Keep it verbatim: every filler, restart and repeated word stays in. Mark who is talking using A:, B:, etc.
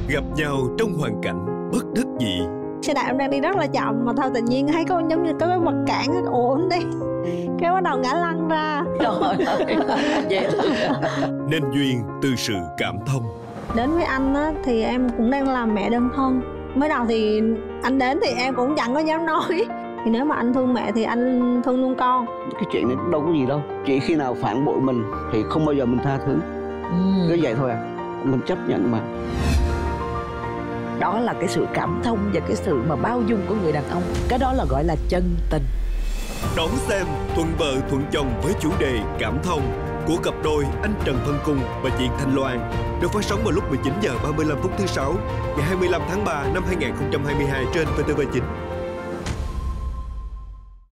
A: gặp nhau trong hoàn cảnh bất đắc dĩ.
B: Xe đạp em đang đi rất là chậm mà thôi tự nhiên thấy có giống như có cái vật cản cái ổn đi, cái bắt đầu ngã lăn ra.
C: Trời ơi, dễ thương.
A: Nên duyên từ sự cảm thông.
B: Đến với anh á, thì em cũng đang làm mẹ đơn thân. Mới đầu thì anh đến thì em cũng chẳng có dám nói. Thì nếu mà anh thương mẹ thì anh thương luôn con.
D: Cái chuyện này đâu có gì đâu. Chỉ khi nào phản bội mình thì không bao giờ mình tha thứ. Ừ. Cứ vậy thôi à. Mình chấp nhận mà.
C: Đó là cái sự cảm thông và cái sự mà bao dung của người đàn ông. Cái đó là gọi là chân tình.
A: Đón xem Thuận vợ thuận chồng với chủ đề cảm thông của cặp đôi anh Trần Văn Cung và chị Thanh Loan được phát sóng vào lúc mười chín giờ ba mươi lăm phút thứ sáu ngày hai mươi lăm tháng ba năm hai nghìn không trăm hai mươi hai trên vê tê vê chín.